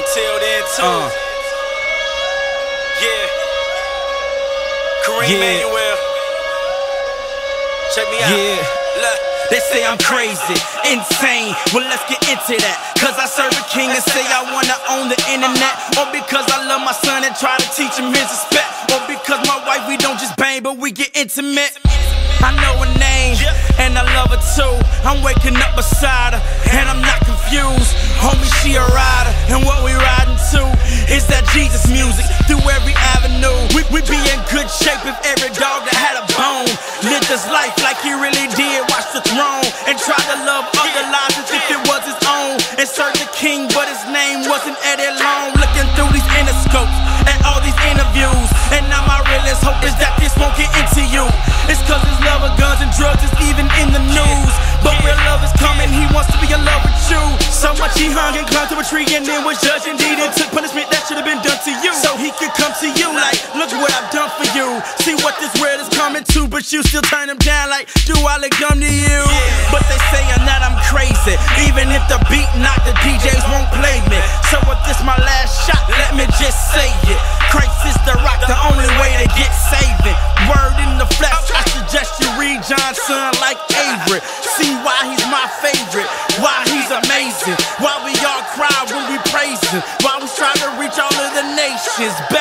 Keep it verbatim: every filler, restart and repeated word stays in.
Till then, too. Uh. Yeah. Kareem Yeah. Manuel. Check me out. Yeah. Look. They say I'm crazy, insane. Well, let's get into that. Cause I serve a king and say I wanna own the internet. Or because I love my son and try to teach him his respect. Or because my wife, we don't just bang, but we get intimate. I know her name, and I love her too. I'm waking up beside her, and I'm not confused. Homie, she a rider, and what we riding to is that Jesus music through every avenue. We, we be in good shape if every dog that had a bone lived his life like he really did, watch the throne, and try to love other lives as if it was his own. And serve the king, but his name wasn't Eddie Long. Looking through these interscopes and all these interviews, and now my realest hope is that this won't get into you. It's cause his love of guns and drugs is even in the news. But real love is coming, he wants to be in love with you. So much he hung and climbed to a tree and then was judged indeed and took punishment that should have been done to you. So he could come to you like, look what I've done for you. See what this world is coming to, but you still turn him down like, do I look dumb to you? But they saying that I'm crazy, even if the beat knock, the D Js won't play me. So if this my last shot, let me just say it. Christ is the rock, the only way to get saving. Word in the flesh, I suggest you read John's son like Avery. See why he's my favorite, why he's amazing, why we all cry when we praise him, why we try to reach all of the nations.